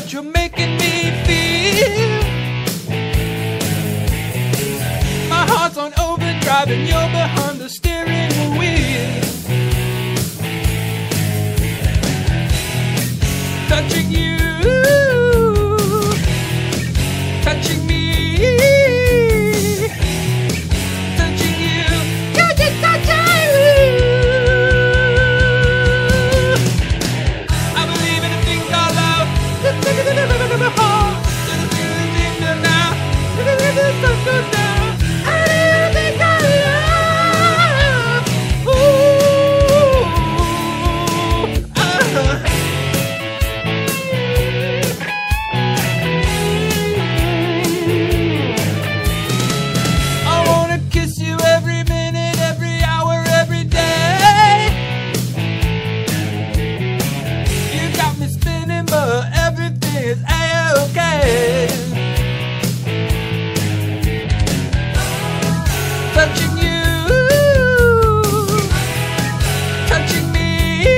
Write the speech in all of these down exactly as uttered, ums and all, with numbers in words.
what you're making me feel. My heart's on overdrive and you're behind the steering wheel. Touching you, touching me, touching you, you're just touching me. I believe in the things I love. Just look at the living of my heart. There's a feeling deep down now. Look at the sun goes down. I believe in the things I love. Ooh, uh-huh. Is A-okay. Touching you, touching me,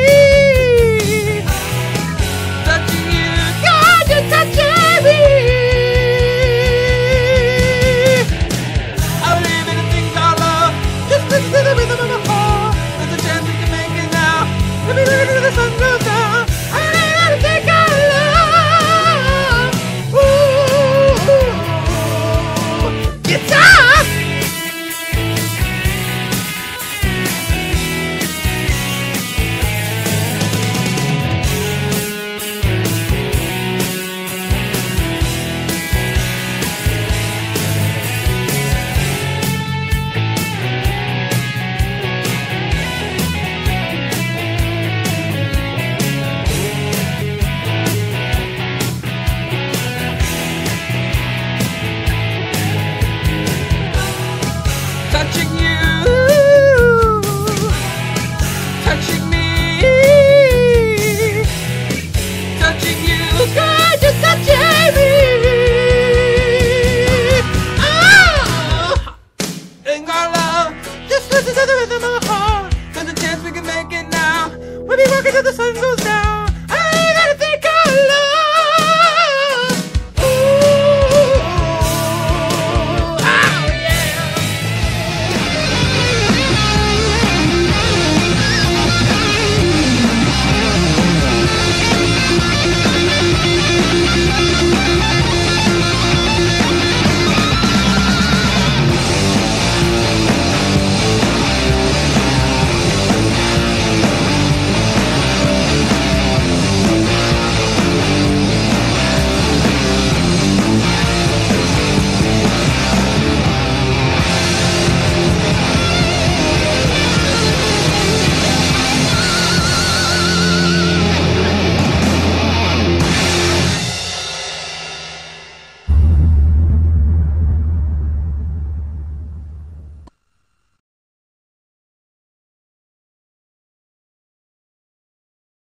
touching you, God, you're touching me. I believe in the things I love. Just listen to the rhythm of my heart. There's a chance we can make it now. Let me look until the sun goes down. I believe in the things I love. Touching you, touching me, touching you, God, you're touching me. Oh, ain't got love, just listen to the rhythm of my heart. There's a chance we can make it now. We'll be working till the sun goes down.